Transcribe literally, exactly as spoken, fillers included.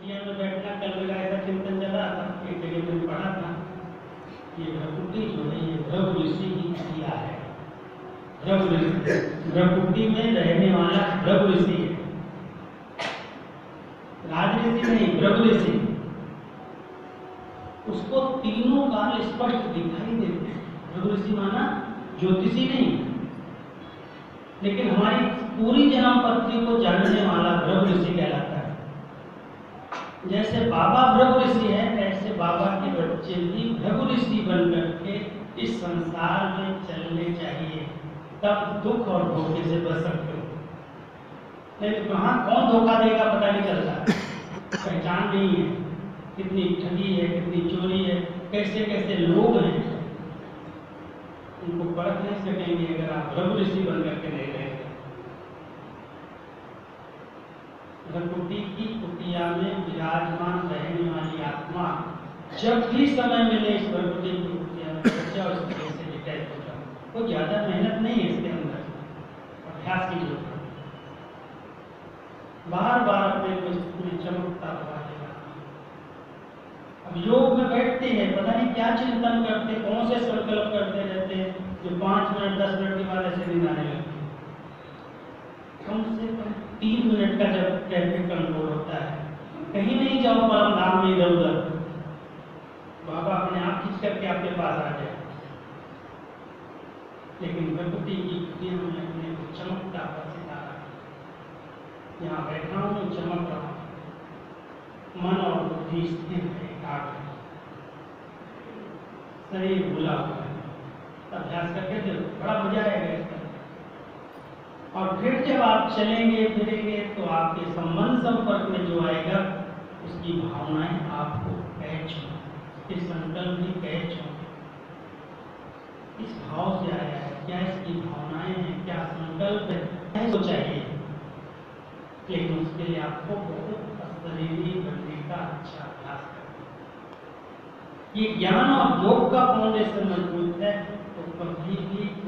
कुटिया में बैठना, कल मेरा ऐसा चिंतन चल रहा था, एक जगह मैंने पढ़ा था, ये भ्रकुटी जो है ये भृगु ऋषि की क्रिया है। भृगु ऋषि, भ्रकुटी में रहने वाला भृगु ऋषि है, राजऋषि नहीं, भृगु ऋषि। उसको तीनों काल स्पष्ट दिखाई देते हैं। भृगु ऋषि माना ज्योतिषी नहीं, लेकिन हमारी पूरी जन्म पत्री को जानने वाला भृगु ऋषि कहलाता है। जैसे बाबा भृगु ऋषि है, ऐसे बाबा के बच्चे भी भृगु ऋषि बन करके इस संसार में चलने चाहिए, तब दुख और धोखे से बच सकते हो। नहीं तो कहाँ कौन धोखा देगा पता नहीं चलता, पहचान नहीं है, कितनी ठगी है, कितनी चोरी है, कैसे कैसे लोग हैं, उनको परख नहीं सकेंगे अगर आप भृगु ऋषि बन करके नहीं रहेंगे। भ्रकुटी की कुटिया में विराजमान रहने वाली आत्मा जब भी समय मिले इस भ्रकुटी की कुटिया में बच्चा और स्त्री से डिटैच हो जाए। कोई ज्यादा मेहनत नहीं है इसके अंदर, अभ्यास की जरूरत है। बार बार अपने को इसमें चमकता हुआ है। अब योग में बैठते हैं, पता नहीं क्या चिंतन करते, कौन से संकल्प करते रहते हैं, जो पांच मिनट दस मिनट के बाद ऐसे नींद आने लगती है। कम से कम तीन मिनट का जब कैफे कंट्रोल होता है, कहीं नहीं जाओ परम धाम में इधर उधर, बाबा अपने आप खींच करके आपके पास आ जाए। लेकिन भ्रकुटी की कुटिया में अपने को चमकता हुआ सितारा, यहाँ बैठा हूँ चमक रहा हूँ, मन और बुद्धि स्थिर है, एकाग्र है, शरीर भूला हुआ है। अभ्यास करके देखो, बड़ा मजा आएगा इसका। और फिर जब आप चलेंगे फिरेंगे तो आपके संबंध संपर्क में जो आएगा उसकी भावनाएं आपको कैच होंगी, इस संकल्प भी कैच होंगे। इस भाव से आया है, क्या इसकी भावनाएं हैं, क्या संकल्प है, तो चाहिए। लेकिन उसके लिए आपको बहुत शरीरी बनने का अच्छा अभ्यास करना। ये ज्ञान और योग का फाउंडेशन मजबूत है तो कभी भी